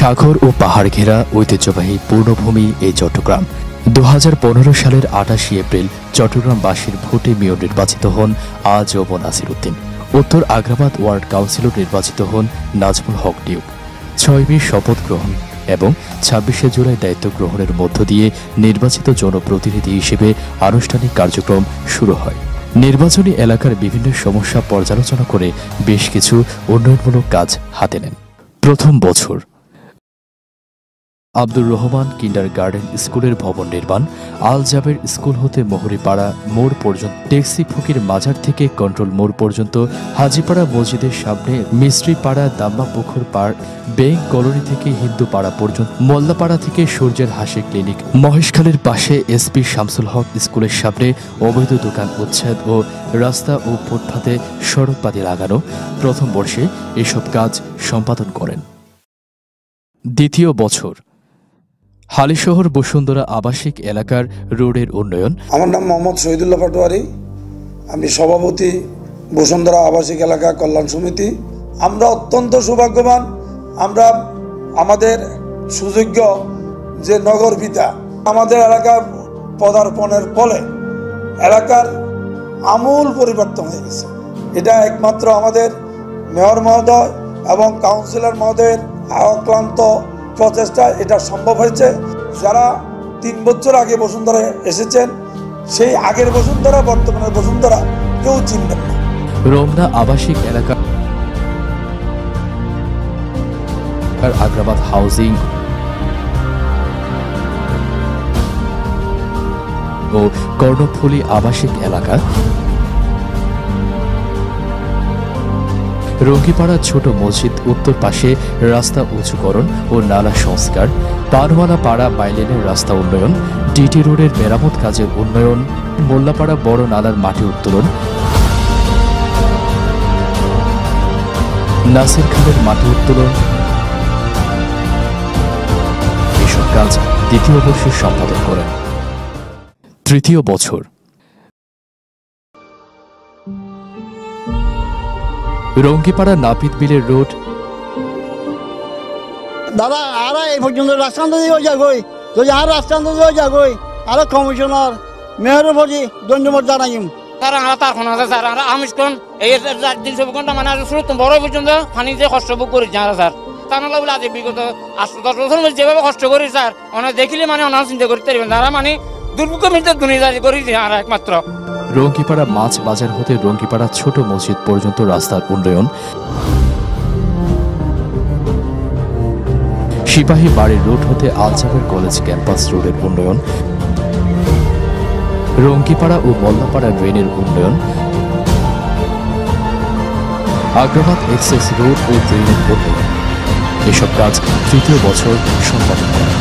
সাগর ও পাহাড় ঘেরা ঐতিহ্যবাহী পূর্ণভূমি এই চট্টগ্রাম। 2015 সালের 28 এপ্রিল চট্টগ্রামবাসীর ভোটে মেয়র নির্বাচিত হন আ.জ.ম নাসির উদ্দিন। উত্তর আগ্রাবাদ ওয়ার্ড কাউন্সিলর নির্বাচিত হন নাজমুল হক ডিউক। 6 মে শপথ গ্রহণ এবং 26শে জুলাই দায়িত্ব গ্রহণের মধ্য দিয়ে নির্বাচিত জনপ্রতিনিধি হিসেবে আনুষ্ঠানিক কার্যক্রম শুরু হয়। নির্বাচনী এলাকার বিভিন্ন সমস্যা পর্যালোচনা করে বেশ কিছু উন্নয়নমূলক কাজ হাতে নেন। প্রথম বছর আব্দুর রহমান কিন্ডারগার্টেন স্কুলের ভবন নির্মাণ, আল জাবের স্কুল হতে মোহরিপাড়া মোড় পর্যন্ত, টেক্সি ফকির মাজার থেকে কন্ট্রোল মোড় পর্যন্ত, হাজিপাড়া মসজিদের সামনে মিস্ত্রিপাড়া দাম্মা পুকুর পাড়, ব্যাংক কলোনি থেকে হিন্দুপাড়া পর্যন্ত, মোল্লাপাড়া থেকে সূর্যের হাসি ক্লিনিক, মহেশখালীর পাশে এসপি শামসুল হক স্কুলের সামনে অবৈধ দোকান উচ্ছেদ ও রাস্তা ও ফুটপাতে সড়কপাতি লাগানো প্রথম বর্ষে এসব কাজ সম্পাদন করেন। দ্বিতীয় বছর হালিশহর বসুন্ধরা আবাসিক এলাকার রোডের উন্নয়ন। আমার নাম মোহাম্মদ শহীদুল্লাহ পাটোয়ারি, আমি সভাপতি বসুন্ধরা আবাসিক এলাকা কল্যাণ সমিতি। আমরা অত্যন্ত সৌভাগ্যবান, আমরা আমাদের সুযোগ্য যে নগর পিতা আমাদের এলাকার পদার্পণের ফলে এলাকার আমূল পরিবর্তন হয়ে গেছে। এটা একমাত্র আমাদের মেয়র মহোদয় এবং কাউন্সিলর মহোদয়ের অক্লান্ত প্রচেষ্টা এটা সম্ভব হয়েছে। যারা 3 বছর আগে বসুন্ধরায় এসেছেন, সেই আগের বসুন্ধরা বর্তমানের বসুন্ধরা কেউ চিনবেন না। রমনা আবাসিক এলাকা, আগ্রাবাদ হাউজিং ও কর্ণফুলী আবাসিক এলাকা, রঙ্গিপাড়া ছোট মসজিদ উত্তর পাশে রাস্তা উঁচুকরণ ও নালা সংস্কার, পানওয়ালা পাড়া বাইলেনের রাস্তা উন্নয়ন, ডিটি রোডের মেরামত কাজের উন্নয়ন, মোল্লাপাড়া বড় নালার মাটি উত্তোলন, নাসির খালের মাটি উত্তোলন, এসব কাজ দ্বিতীয় বর্ষে সম্পাদন করেন। তৃতীয় বছর রঙ্গিপাড়া নাপিত বিলের রোড। দাদা আর এই পর্যন্ত রাস্তান্ত দিয়ে যাগই, যদি আর রাস্তান্ত দিয়ে যাগই, আর কমিশনার মেয়রের প্রতি ধন্যবাদ জানাইম। স্যার আমরা তার ফোন আছে স্যার, আমরা আমিষক্ষণ এই 3 ঘন্টা মানে শুরু বড় পর্যন্ত পানি যে কষ্ট ভোগ করি যারা স্যার, তা না বলে আজ বিগত 8-10 বছর মধ্যে যেভাবে কষ্ট করি স্যার, অনেক দেখিলে মানে অনার চিন্তা করতে পারবেন যারা মানে দুর্ভোগ মৃত্যু দুনিয়া করি আর একমাত্র। রঙ্গিপাড়া মাছ বাজার হতে রঙ্গিপাড়া ছোট মসজিদ পর্যন্ত রাস্তার উন্নয়ন, সিপাহী বাড়ির রোড হতে আলজাবের কলেজ ক্যাম্পাস রোডের উন্নয়ন, রঙ্গিপাড়া ও মোল্লাপাড়া ড্রেনের উন্নয়ন, আগ্রাবাদ এক্সেস রোড ও ড্রেনের উন্নয়ন, এসব কাজ তৃতীয় বছর সম্পাদন করা।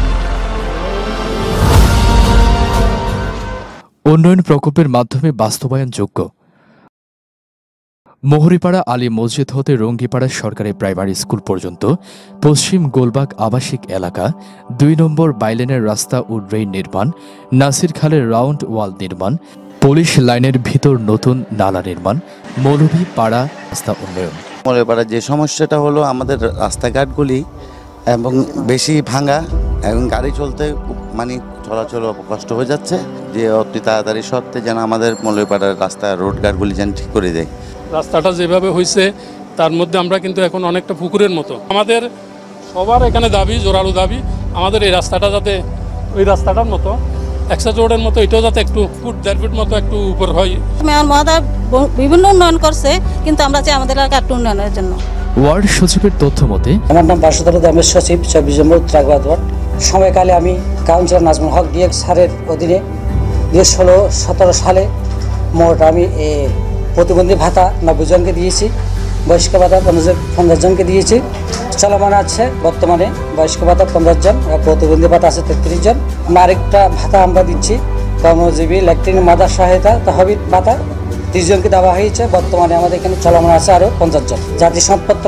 উন্নয়ন প্রকল্পের মাধ্যমে বাস্তবায়নযোগ্য মোহরিপাড়া আলী মসজিদ হতে রঙ্গিপাড়া সরকারি প্রাইমারি স্কুল পর্যন্ত, পশ্চিম গোলবাগ আবাসিক এলাকা, 2 নম্বর বাইলেনের রাস্তা ও ড্রেন নির্মাণ, নাসির খালের রাউন্ড ওয়াল নির্মাণ, পুলিশ লাইনের ভিতর নতুন নালা নির্মাণ, মৌলভীপাড়া রাস্তা উন্নয়ন। মৌলভীপাড়ার যে সমস্যাটা হলো আমাদের রাস্তাঘাটগুলি এবং বেশি ভাঙা এবং গাড়ি চলতে মানে চলাচল কষ্ট হয়ে যাচ্ছে, যে অতি তাড়াতাড়ি সত্ত্বে যেন আমাদের মৌলভীপাড়ার রাস্তা রোডঘাটগুলি যেন ঠিক করে দেয়। রাস্তাটা যেভাবে হয়েছে তার মধ্যে আমরা কিন্তু এখন অনেকটা পুকুরের মতো। আমাদের সবার এখানে দাবি, জোরালো দাবি, আমাদের এই রাস্তাটা যাতে ওই রাস্তাটার মতো এক্সা রোডের মতো এটাও যাতে একটু ফুট 1.5 ফুট মতো একটু উপর হয়। মেয়র মহোদয় বিভিন্ন উন্নয়ন করছে, কিন্তু আমরা চাই আমাদের এলাকা একটু উন্নয়নের জন্য। ওয়ার্ড সচিবের তথ্য মতে, আমার নাম বাসুদর দামের সচিব 24 নম্বর আগ্রাবাদ ওয়ার্ড। সময়কালে আমি কাউন্সিলর নাজমুল হক ডিউক স্যারের অধীনে 2016-17 সালে মোট আমি প্রতিবন্ধী ভাতা 90 জনকে দিয়েছি, বয়স্ক ভাতা 50 জনকে দিয়েছি। চলমান আছে বর্তমানে বয়স্ক ভাতা 50 জন, প্রতিবন্ধী ভাতা আছে 33 জন। আরেকটা ভাতা আমরা দিচ্ছি কর্মজীবী ল্যাট্রিন মাদার সহায়তা তহবিল ভাতা 30 জনকে দেওয়া হয়েছে। বর্তমানে আমাদের এখানে চলমান আছে আরও 50 জন। জাতি সম্পত্র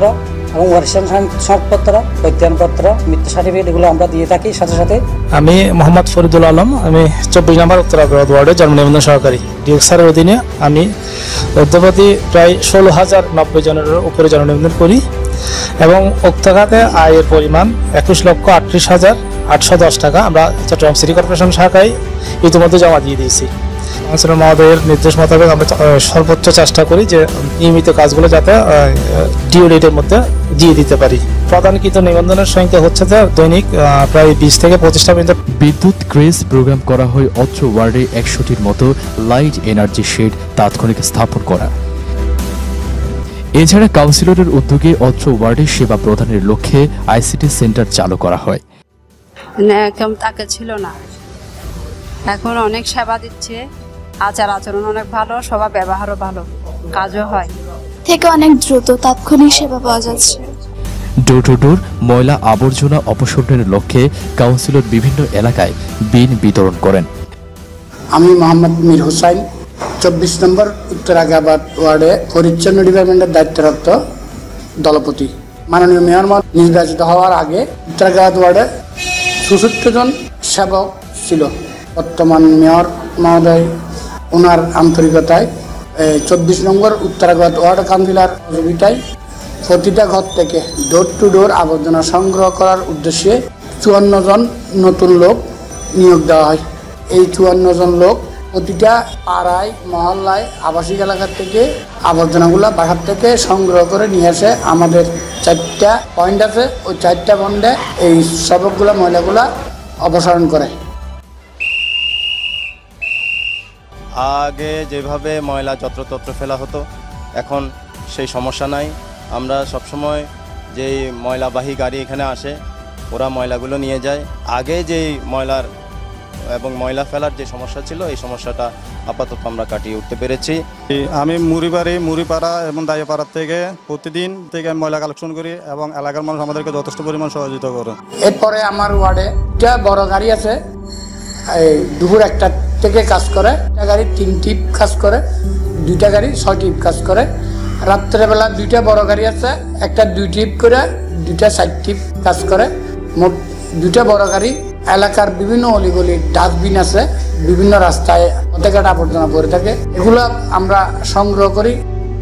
এবং ওয়ারিশন সনদপত্র, প্রত্যয়নপত্র, মৃত্যু সার্টিফিকেট এগুলো আমরা দিয়ে থাকি। সাথে সাথে আমি মোহাম্মদ ফরিদুল আলম, আমি 24 নম্বর উত্তরাগ্রহ ওয়ার্ডের জন্ম নিবন্ধন সহকারী। ডিএক্স স্যারের অধীনে আমি অদ্যবধি প্রায় 16,090 জনের উপরে জন্ম নিবন্ধন করি এবং উক্ত খাতে আয়ের পরিমাণ 21,38,810 টাকা আমরা চট্টগ্রাম সিটি কর্পোরেশন শাখায় ইতিমধ্যে জমা দিয়ে দিয়েছি। কাউন্সিলর মহোদয়ের নির্দেশ মোতাবেক আমরা সর্বোচ্চ চেষ্টা করি যে নিয়মিত কাজগুলো যাতে ডিউ ডেটের মধ্যে দিয়ে দিতে পারি। প্রদানকৃত নিবন্ধনের সংখ্যা হচ্ছে যে দৈনিক প্রায় 20 থেকে 25টা পর্যন্ত। বিদ্যুৎ ক্রেজ প্রোগ্রাম করা হয় অত্র ওয়ার্ডে 100টির মতো লাইট এনার্জি শেড তাৎক্ষণিক স্থাপন করা। এছাড়া কাউন্সিলরের উদ্যোগে অত্র ওয়ার্ডে সেবা প্রদানের লক্ষ্যে আইসিটি সেন্টার চালু করা হয়। কেমন তাকে ছিল না, এখন অনেক সেবা দিচ্ছে, আচার আচরণ অনেক ভালো, সবার ব্যবহারও ভালো, কাজও হয় থেকে অনেক দ্রুত তাৎক্ষণিক সেবা পাওয়া যাচ্ছে। ডোর টু ডোর ময়লা আবর্জনা অপসারণের লক্ষ্যে কাউন্সিলর বিভিন্ন এলাকায় বিন বিতরণ করেন। আমি মোহাম্মদ মীর হোসাইন, 24 নম্বর উত্তরাগাবাদ ওয়ার্ডে পরিচ্ছন্ন ডিপার্টমেন্টের দায়িত্বরত দলপতি। মাননীয় মেয়র নির্বাচিত হওয়ার আগে উত্তরাগাবাদ ওয়ার্ডে 64 জন সেবক ছিল। বর্তমান মেয়র মহোদয় ওনার আন্তরিকতায় 24 নম্বর উত্তরাগাবাদ ওয়ার্ড কাউন্সিলর সহযোগিতায় প্রতিটা ঘর থেকে ডোর টু ডোর আবর্জনা সংগ্রহ করার উদ্দেশ্যে 54 জন নতুন লোক নিয়োগ দেওয়া হয়। এই 54 জন লোক প্রতিটা পাড়ায়, মহল্লায়, আবাসিক এলাকা থেকে আবর্জনাগুলো বাসার থেকে সংগ্রহ করে নিয়ে আসে। আমাদের 4টা পয়েন্ট আছে, ওই 4টা পয়েন্টে এই সবকগুলো ময়লাগুলা অপসারণ করে। আগে যেভাবে ময়লা যত্রতত্র ফেলা হতো, এখন সেই সমস্যা নাই। আমরা সবসময় যেই ময়লাবাহী গাড়ি এখানে আসে, ওরা ময়লাগুলো নিয়ে যায়। আগে যেই ময়লার এবং ময়লা ফেলার যে সমস্যা ছিল, এই সমস্যাটা আপাতত আমরা কাটিয়ে উঠতে পেরেছি। আমি মুড়িপাড়া এবং দাইয়াপাড়া থেকে প্রতিদিন থেকে আমি ময়লা কালেকশন করি এবং এলাকার মানুষ আমাদেরকে যথেষ্ট পরিমাণ সহযোগিতা করে। এরপরে আমার ওয়ার্ডে একটা বড় গাড়ি আছে, এই দুপুর 1টা থেকে কাজ করে। একটা গাড়ি 3 টিপ কাজ করে, 2টা গাড়ি 6 টিপ কাজ করে। রাত্রেবেলা 2টা বড় গাড়ি আছে, একটা 2 টিপ করে, 2টা 4 টিপ কাজ করে। মোট 2টা বড় গাড়ি। এলাকার বিভিন্ন অলিগলি ডাস্টবিন আছে, বিভিন্ন রাস্তায় প্রত্যেকটা আবর্জনা পড়ে থাকে, এগুলো আমরা সংগ্রহ করি।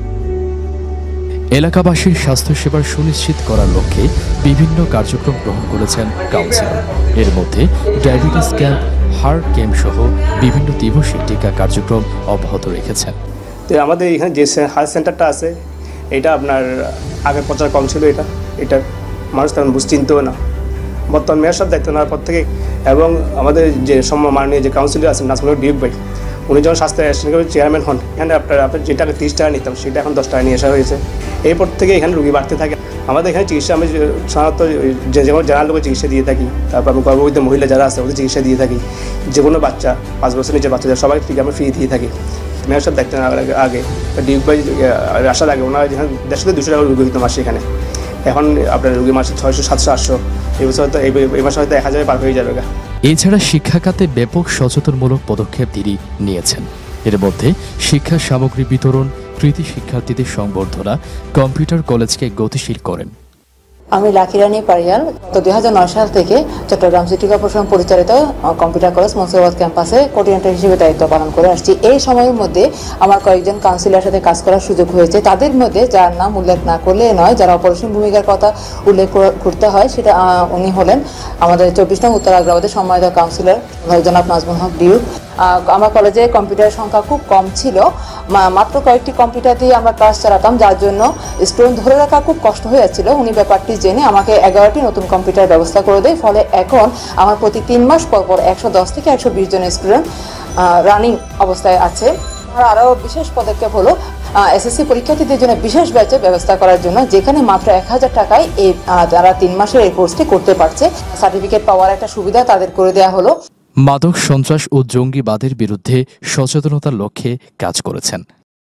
এলাকাবাসীর স্বাস্থ্যসেবার সুনিশ্চিত করার লক্ষ্যে বিভিন্ন কার্যক্রম গ্রহণ করেছেন কাউন্সিলর। এর মধ্যে ডায়াবেটিস ক্যাম্প, হার্ট ক্যাম্প সহ বিভিন্ন দিবসে টিকা কার্যক্রম অব্যাহত রেখেছেন। তো আমাদের এখানে যে হার্ট সেন্টারটা আছে, এটা আপনার আগে প্রচার কম ছিল, এটা মানুষ তেমন চিনতেও না। বর্তমান মেয়র সাহেব দায়িত্ব নেওয়ার পর থেকে এবং আমাদের যে মাননীয় যে কাউন্সিলর আছেন নাজমুল হক ডিউক ভাই, উনি যখন স্বাস্থ্য অ্যাসিস্ট্যান্ট চেয়ারম্যান হন, এখানে আপনার যেটা আগে 30 টাকা নিতাম, সেটা এখন 10 টাকা নিয়ে আসা হয়েছে। এরপর থেকে এখানে রুগী বাড়তে থাকে। আমাদের এখানে চিকিৎসা আমি সাধারণত যেমন জানার লোকের চিকিৎসা দিয়ে থাকি, তারপর আমি গর্ভবতী মহিলা যারা আছে ওদের চিকিৎসা দিয়ে থাকি। যে কোনো বাচ্চা 5 বছর নিচে বাচ্চাদের সবাই ঠিক আমরা ফ্রি দিয়ে থাকি। মেয়র সাহেব দায়িত্ব নেওয়ার আগে ডিউক ভাই আসার আগে ওনারা যেখানে 150-200 টাকা রুগী হতো মাসে, এখানে এখন আপনার রুগী মাসে 600, 700, 800। এই বছর হয়তো এই মাসে হয়তো 1000 পার হয়ে যাবে। এছাড়া শিক্ষা খাতে ব্যাপক সচেতনমূলক পদক্ষেপ তিনি নিয়েছেন। এর মধ্যে শিক্ষা সামগ্রী বিতরণ, কৃতি শিক্ষার্থীদের সংবর্ধনা, কম্পিউটার কলেজকে গতিশীল করেন। আমি লাকিরানী পারিয়াল। তো 2009 সাল থেকে চট্টগ্রাম সিটি কর্পোরেশন পরিচালিত কম্পিউটার কলেজ মুন্সিবাদ ক্যাম্পাসে কোঅর্ডিনেটর হিসেবে দায়িত্ব পালন করে আসছি। এই সময়ের মধ্যে আমার কয়েকজন কাউন্সিলরের সাথে কাজ করার সুযোগ হয়েছে। তাদের মধ্যে যার নাম উল্লেখ না করলে নয়, যারা অপরিসীম ভূমিকার কথা উল্লেখ করতে হয়, সেটা উনি হলেন আমাদের 24 নং উত্তরাগ্রাবাদের সম্মানিত কাউন্সিলর জনাব নাজমুল হক ডিউক। আমার কলেজে কম্পিউটারের সংখ্যা খুব কম ছিল, মাত্র কয়েকটি কম্পিউটার দিয়ে আমরা ক্লাস চালাতাম, যার জন্য স্টুডেন্ট ধরে রাখা খুব কষ্ট হয়ে যাচ্ছিল। উনি ব্যাপারটি জেনে আমাকে 11টি নতুন কম্পিউটার ব্যবস্থা করে দেয়। ফলে এখন আমার প্রতি 3 মাস পর 110 থেকে 120 জন স্টুডেন্ট রানিং অবস্থায় আছে। আরও বিশেষ পদক্ষেপ হলো এসএসসি পরীক্ষার্থীদের জন্য বিশেষ ব্যাচের ব্যবস্থা করার জন্য, যেখানে মাত্র 1000 টাকায় এই যারা 3 মাসের এই কোর্সটি করতে পারছে, সার্টিফিকেট পাওয়ার একটা সুবিধা তাদের করে দেওয়া হলো। মাদক, সন্ত্রাস ও জঙ্গিবাদের বিরুদ্ধে সচেতনতার লক্ষ্যে কাজ করেছেন।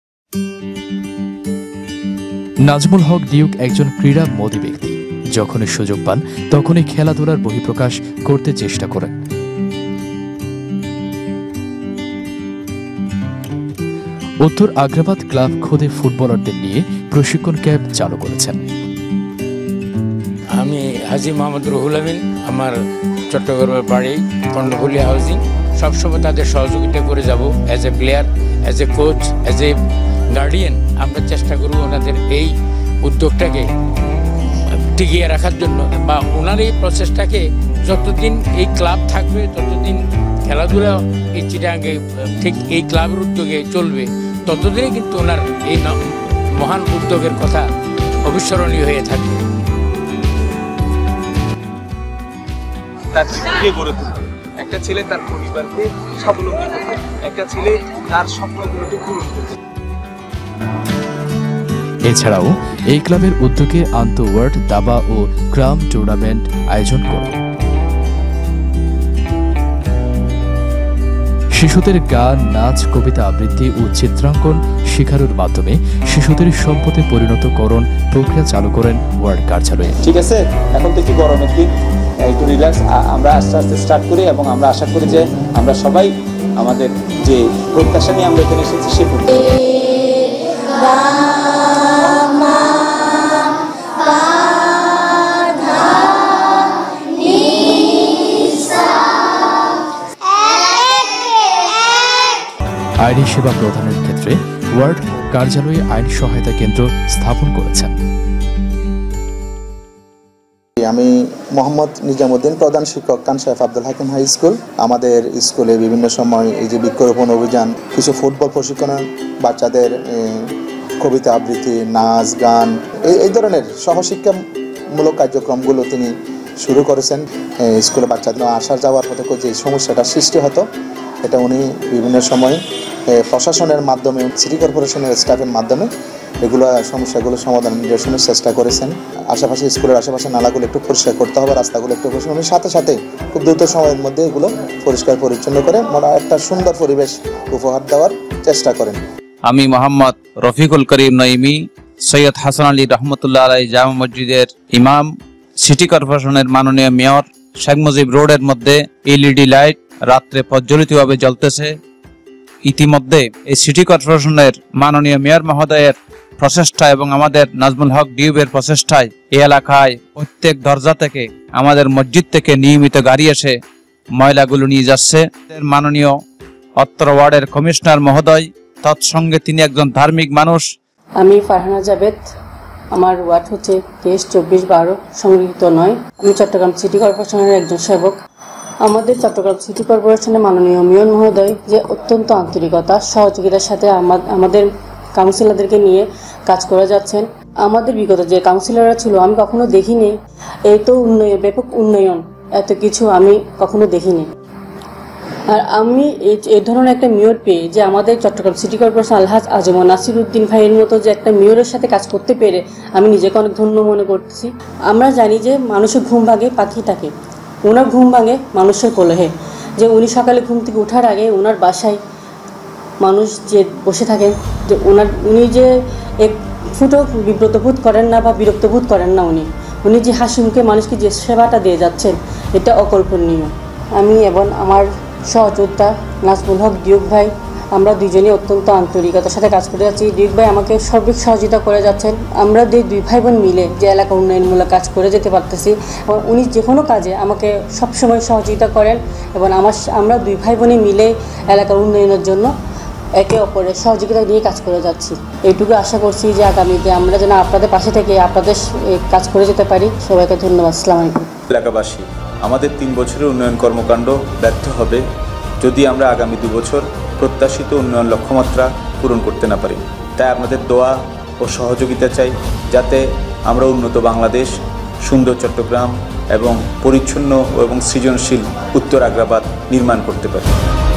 নাজমুল হক ডিউক একজন ক্রীড়ামোদী ব্যক্তি। যখনই সুযোগ পান তখনই খেলাধুলার বহিঃপ্রকাশ করতে চেষ্টা করেন। উত্তর আগ্রাবাদ ক্লাব খোদে ফুটবলারদের নিয়ে প্রশিক্ষণ ক্যাম্প চালু করেছেন। হাজি মোহাম্মদ রুহুল আমিন, আমার চট্টগ্রামের বাড়ি কর্ণফুলী হাউজিং। সবসময় তাদের সহযোগিতা করে যাব as a player, as a coach, as a guardian. আমরা চেষ্টা করব ওনাদের এই উদ্যোগটাকে টিকিয়ে রাখার জন্য, বা ওনার এই প্রচেষ্টাকে যতদিন এই ক্লাব থাকবে ততদিন খেলাধুলা এই চিটাগাঙ্গে ঠিক এই ক্লাবের উদ্যোগে চলবে, ততদিনই কিন্তু ওনার এই মহান উদ্যোগের কথা অবিস্মরণীয় হয়ে থাকবে। তার কে গড়ে তুলবে, একটা ছেলে তার পরিবারকে স্বাবলম্বী করবে, একটা ছেলে তার স্বপ্নগুলোকে পূরণ করবে। এছাড়াও এই ক্লাবের উদ্যোগে আন্তঃওয়ার্ড দাবা ও গ্রাম টুর্নামেন্ট আয়োজন করে। শিশুদের গান, নাচ, কবিতা আবৃত্তি ও চিত্রাঙ্কন শেখানোর মাধ্যমে শিশুদের সম্পদে পরিণতকরণ প্রক্রিয়া চালু করেন ওয়ার্ড কার্যালয়ে। ঠিক আছে, এখন তো একটু গরমের দিন, একটু রিল্যাক্স, আমরা আস্তে আস্তে স্টার্ট করি এবং আমরা আশা করি যে আমরা সবাই আমাদের যে প্রত্যাশা নিয়ে আমরা এখানে এসেছি সে আইনি সেবা প্রদানের ক্ষেত্রে ওয়ার্ড কার্যালয়ে আইন সহায়তা কেন্দ্র স্থাপন করেছেন। আমি মোহাম্মদ নিজামুদ্দিন, প্রধান শিক্ষক খান সাহেব আব্দুল হাকিম হাই স্কুল। আমাদের স্কুলে বিভিন্ন সময় এই যে বৃক্ষরোপণ অভিযান, কিছু ফুটবল প্রশিক্ষণ, বাচ্চাদের কবিতা আবৃত্তি, নাচ, গান, এই ধরনের সহশিক্ষামূলক কার্যক্রমগুলো তিনি শুরু করেছেন। স্কুলে বাচ্চাদের আসা যাওয়ার পথে যে সমস্যাটা সৃষ্টি হতো, এটা উনি বিভিন্ন সময় প্রশাসনের মাধ্যমে, সিটি কর্পোরেশনের স্টাফের মাধ্যমে এগুলো সমস্যাগুলো সমাধান নিরসনের চেষ্টা করেছেন। আশেপাশে স্কুলের আশেপাশে নালাগুলো একটু পরিষ্কার করতে হবে, রাস্তাগুলো একটু পরিষ্কার, উনি সাথে সাথে খুব দ্রুত সময়ের মধ্যে এগুলো পরিষ্কার পরিচ্ছন্ন করে একটা সুন্দর পরিবেশ উপহার দেওয়ার চেষ্টা করেন। আমি মোহাম্মদ রফিকুল করিম নঈমি, সৈয়দ হাসান আলী রহমতুল্লাহ আলাই জামা মসজিদের ইমাম। সিটি কর্পোরেশনের মাননীয় মেয়র শেখ মুজিব রোডের মধ্যে এলইডি লাইট রাত্রে প্রজ্বলিতভাবে জ্বলতেছে। ইতিমধ্যে এই সিটি কর্পোরেশনের মাননীয় মেয়র মহোদয়ের প্রচেষ্টা এবং আমাদের নাজমুল হক ডিউবের প্রচেষ্টায় এই এলাকায় প্রত্যেক দরজা থেকে, আমাদের মসজিদ থেকে নিয়মিত গাড়ি এসে ময়লাগুলো নিয়ে যাচ্ছে। মাননীয় অত্র ওয়ার্ডের কমিশনার মহোদয়, তৎসঙ্গে তিনি একজন ধার্মিক মানুষ। আমি ফারহানা জাবেদ, আমার ওয়ার্ড হচ্ছে 23-24-12 সংরক্ষিত নয়। আমি চট্টগ্রাম সিটি কর্পোরেশনের একজন সেবক। আমাদের চট্টগ্রাম সিটি কর্পোরেশনের মাননীয় মেয়র মহোদয় যে অত্যন্ত আন্তরিকতা, সহযোগিতার সাথে আমাদের কাউন্সিলরদেরকে নিয়ে কাজ করে যাচ্ছেন। আমাদের বিগত যে কাউন্সিলররা ছিল, আমি কখনো দেখিনি এত উন্নয়ন, ব্যাপক উন্নয়ন, এত কিছু আমি কখনো দেখিনি। আর আমি এই ধরনের একটা মেয়র পেয়ে, যে আমাদের চট্টগ্রাম সিটি কর্পোরেশন আলহাজ আজম নাসির উদ্দিন ভাইয়ের মতো যে একটা মেয়রের সাথে কাজ করতে পেরে আমি নিজেকে অনেক ধন্য মনে করতেছি। আমরা জানি যে মানুষের ঘুম ভাঙে পাখিটাকে, ওনার ঘুম ভাঙে মানুষের কলহে। যে উনি সকালে ঘুম থেকে ওঠার আগে ওনার বাসায় মানুষ যে বসে থাকেন, যে উনি যে এক ফুটো বিব্রত বোধ করেন না বা বিরক্ত বোধ করেন না। উনি যে হাসি মুখে মানুষকে যে সেবাটা দিয়ে যাচ্ছেন, এটা অকল্পনীয়। আমি এবং আমার সহযোদ্ধা নাজমুল হক ডিউক ভাই, আমরা দুজনেই অত্যন্ত আন্তরিকতার সাথে কাজ করে যাচ্ছি। ডিউক ভাই আমাকে সার্বিক সহযোগিতা করে যাচ্ছেন। আমরা দুই ভাই বোন মিলে যে এলাকা উন্নয়নমূলক কাজ করে যেতে পারতেছি, এবং উনি যে কোনো কাজে আমাকে সবসময় সহযোগিতা করেন, এবং আমরা দুই ভাই বোনে মিলে এলাকার উন্নয়নের জন্য একে অপরের সহযোগিতা নিয়ে কাজ করে যাচ্ছি। এইটুকু আশা করছি যে আগামীতে আমরা যেন আপনাদের পাশে থেকে আপনাদের কাজ করে যেতে পারি। সবাইকে ধন্যবাদ। আসসালামু আলাইকুম। এলাকাবাসী, আমাদের 3 বছরের উন্নয়ন কর্মকাণ্ড ব্যর্থ হবে যদি আমরা আগামী 2 বছর প্রত্যাশিত উন্নয়ন লক্ষ্যমাত্রা পূরণ করতে না পারি। তাই আপনাদের দোয়া ও সহযোগিতা চাই, যাতে আমরা উন্নত বাংলাদেশ, সুন্দর চট্টগ্রাম এবং পরিচ্ছন্ন এবং সৃজনশীল উত্তর আগ্রাবাদ নির্মাণ করতে পারি।